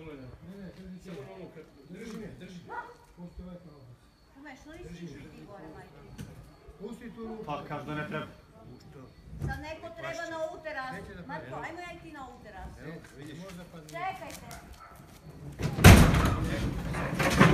dovoljno. Samo na ono kratko. Drži me, drži me. Umeš, no nisi išli ti gore, majke. Pusti tu ruku. Pa kaž da ne treba. Sad neko treba na ovu terasu. Marko, ajmo ja i ti na ovu terasu. Evo, vidiš. Čekajte.